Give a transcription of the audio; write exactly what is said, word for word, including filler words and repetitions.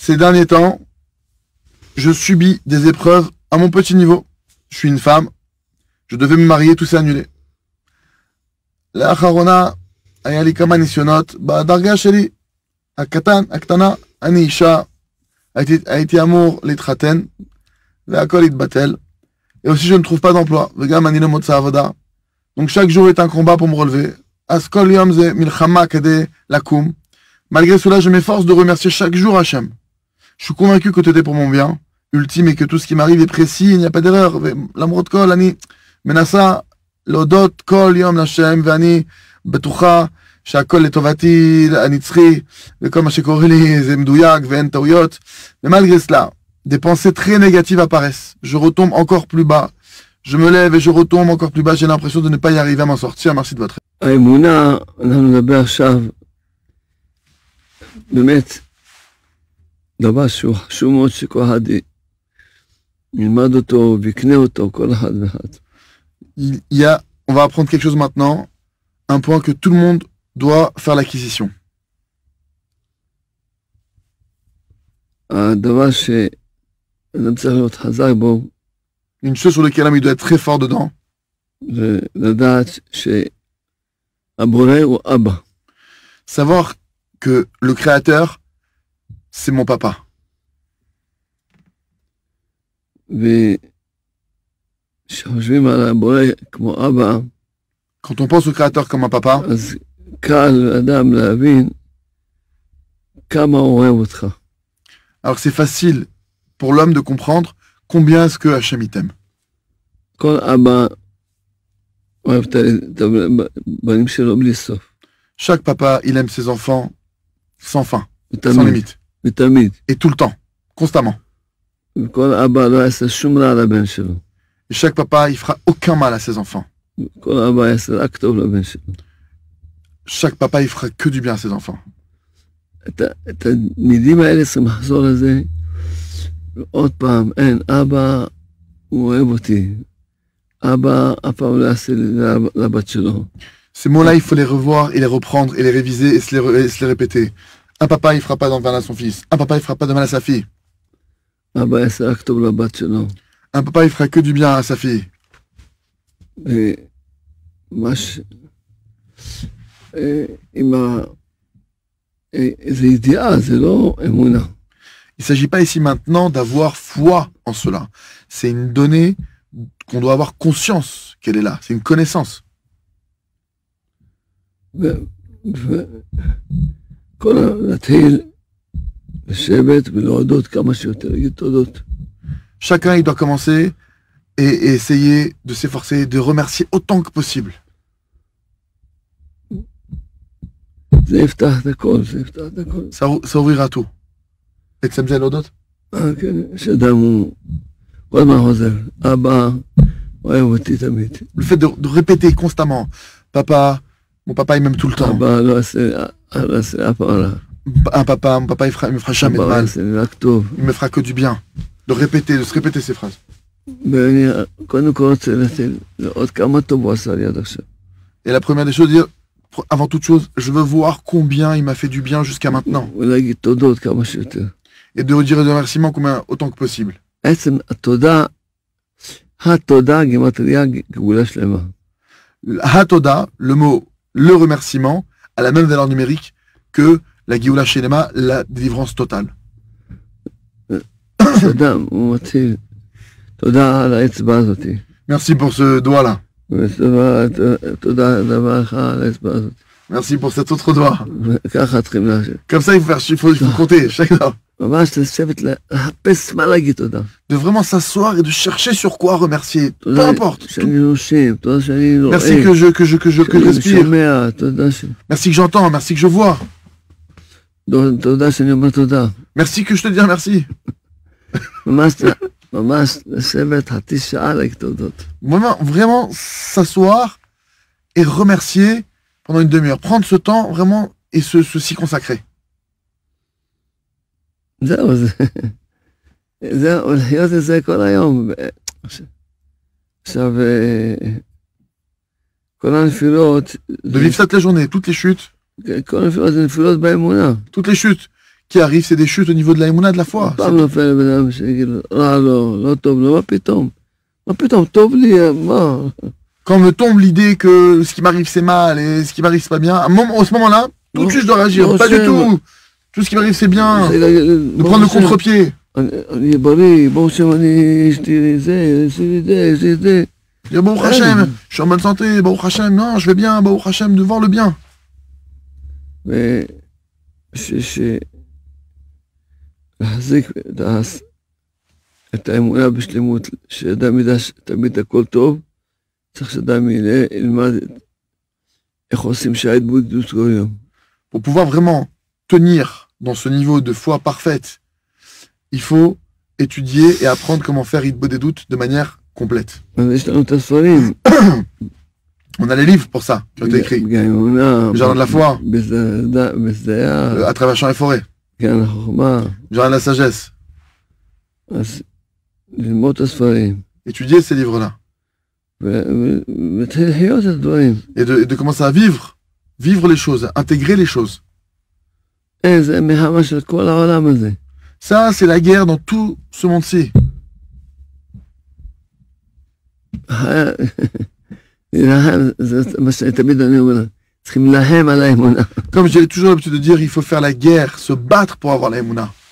Ces derniers temps, je subis des épreuves à mon petit niveau. Je suis une femme, je devais me marier, tout s'est annulé. לאחרונה היה לי כמה ניסיונות בדרגה שלי, הקטן, הקטנה, אני אישה, הייתי, הייתי אמור להתחתן, והכל התבטל. Et aussi je ne trouve pas d'emploi, וגם אני לא מוצא עבודה. Donc chaque jour est un combat pour me relever. אז כל יום זה מלחמה כדי לקום. Malgré cela, je m'efforce de remercier chaque jour Hachem. Je suis convaincu que tout est pour mon bien, ultime, et que tout ce qui m'arrive est précis, il n'y a pas d'erreur. למרות כל, אני מנסה להודות כל יום להשם, ואני בטוחה שהכל לטובתי, הנצחי, וכל מה שקורה לי זה מדויק ואין טעויות. ומלגרé cela, des pensées très négatives apparaissent. Je retombe encore plus bas. Je me lève et je retombe encore plus bas. J'ai l'impression de ne pas y arriver à m'en sortir. Merci de votre aide. האמונה, אנחנו נדבר עכשיו, באמת, דבר שהוא חשוב מאוד שכל אחד ילמד אותו ויקנה אותו, כל אחד ואחד. Il y a, on va apprendre quelque chose maintenant, un point que tout le monde doit faire l'acquisition. הדבר שאדם צריך להיות חזק בו, Une chose sur laquelle il doit être très fort dedans, זה לדעת שהבורא הוא אבא. savoir que le créateur, c'est mon papa. וכשחושבים על הבורא כמו אבא, Quand on pense au créateur comme un papa, אז קל לאדם להבין כמה הוא אוהב אותך. alors c'est facile pour l'homme de comprendre combien est-ce que Hachem il t'aime. כל אבא אוהב את הבנים שלו בלי סוף. Chaque papa, il aime ses enfants sans fin, sans ותמיד, limite, ותמיד. et tout le temps, constamment. וכל אבא לא יעשה שום רע לבן שלו. Et chaque papa, il fera aucun mal à ses enfants. כל אבא יעשה רק טוב לבן שלו. Chaque papa, il fera que du bien à ses enfants. את ה- את המילים האלה צריכים לחזור לזה. עוד פעם, אין, אבא, הוא אוהב אותי. אבא אף פעם לא יעשה לי לב- לבת שלו. Ces mots-là, il faut les revoir et les reprendre et les réviser et se les, re- et se les répéter. Un papa, il fera pas de mal à son fils. Un papa, il fera pas de mal à sa fille. אבא יעשה רק טוב לבת שלו. Un papa, il fera que du bien à sa fille. ומה ש... אה, עם ה... אה, זה ידיעה, זה לא אמונה. Il ne s'agit pas ici maintenant d'avoir foi en cela. C'est une donnée qu'on doit avoir conscience qu'elle est là. C'est une connaissance. כל ה... להתחיל לשבת ולהודות כמה שיותר, להגיד תודות. Chacun, il doit commencer et, et essayer de s'efforcer, de remercier autant que possible. זה יפתח את הכל, זה יפתח את הכל. Ça, ça ouvrira tout. Et tu sais l'autre? אה, כן, שאדם הוא כל הזמן חוזר. אבא אוהב אותי תמיד. Le fait de, de répéter constamment, papa, mon papa, il m'aime tout le temps. אבא לא יעשה, לא יעשה אף פעם רע. Un papa, mon papa, il, fera, il me fera jamais de אבא mal. יעשה לי רק טוב. Il me fera que du bien. De répéter, de se répéter ces phrases. ואני קודם כל רוצה לתת לראות כמה טוב הוא עשה לי עד עכשיו. Et la première des choses, dire, avant toute chose, je veux voir combien il m'a fait du bien jusqu'à maintenant. ולהגיד תודות כמה שיותר. Et de redire des remerciements combien, autant que possible. עצם התודה, התודה גימטריה גאולה שלמה. Hatoda, le mot, le remerciement, a la même valeur numérique que la Géoula Shelema, la délivrance totale. אדם, הוא מתחיל, תודה על האצבע הזאתי. Merci pour ce doigt-là. ותודה על דבר אחד על האצבע הזאת. Merci pour cet autre doigt. וככה צריכים לעשות. Comme ça, il faut, faire, il faut, il faut compter chaque doigt. ממש לשבת לחפש מה להגיד תודה. De vraiment s'asseoir et de chercher sur quoi remercier. Peu תודה importe. שאני נושם, תודה שאני רואה. Merci que je, que je, que je, que je שאני respire. שומע, תודה ש... Merci que j'entends. Merci que je vois. תודה שאני אומר תודה. Merci que je te dis un merci. ממש, ממש לשבת חצי שעה להגיד תודות. Vraiment, vraiment s'asseoir et remercier pendant une demi-heure. Prendre ce temps vraiment et se, se s'y consacrer. זהו, זה... זהו, לחיות את זה כל היום. עכשיו, כל הנפילות... De vivre ça toute la journée, toutes les chutes. כל הנפילות זה נפילות באמונה. Toutes les chutes qui arrivent, c'est des chutes au niveau de la émouna, de la foi. פעם נופל בן אדם שיגיד לו, רע לו, לא טוב לו, מה פתאום? מה פתאום, טוב לי, מה? Quand me tombe l'idée que ce qui m'arrive c'est mal et ce qui m'arrive c'est pas bien, à un moment, à ce moment-là, tout de suite je dois réagir. Non, Pas du c'est- tout. Tout ce qui m'arrive c'est bien. De ברוך prendre le השם, contre-pied. אני אני בריא, ברוך השם, אני, יש לי זה, יש לי זה, יש לי זה. Dire Baruch Hashem, je suis en bonne santé, Baruch Hashem, non, je vais bien, Baruch Hashem, de voir le bien. וש... להחזיק את ה- את האמונה בשלמות, שאדם ידע שתמיד הכל טוב, צריך שאדם ילך- ילמד איך עושים שההתבודדות כל יום. Pour pouvoir vraiment tenir dans ce niveau de foi parfaite, il faut étudier et apprendre comment faire Hitbod des doutes de manière complète. אז יש לנו את הספרים, On a les livres pour ça, qui ont été écrits, גם אמונה, Le jardin de la foi. בשדה- בשדיה, euh, à travers champs et forêts, גם החוכמה, le jardin de la sagesse. אז ללמוד את הספרים, Étudier ces livres-là. ו- ו- ולהתחיל לחיות את הדברים. Et de, et de commencer à vivre, vivre les choses, intégrer les choses. אין, זה מלחמה של כל העולם הזה. Ça, c'est la guerre dans tout ce monde-ci. להילחם, זה מה שתמיד אני אומר, צריכים להילחם על האמונה. Comme j'ai toujours l'habitude de dire, il faut faire la guerre, se battre pour avoir la Emouna.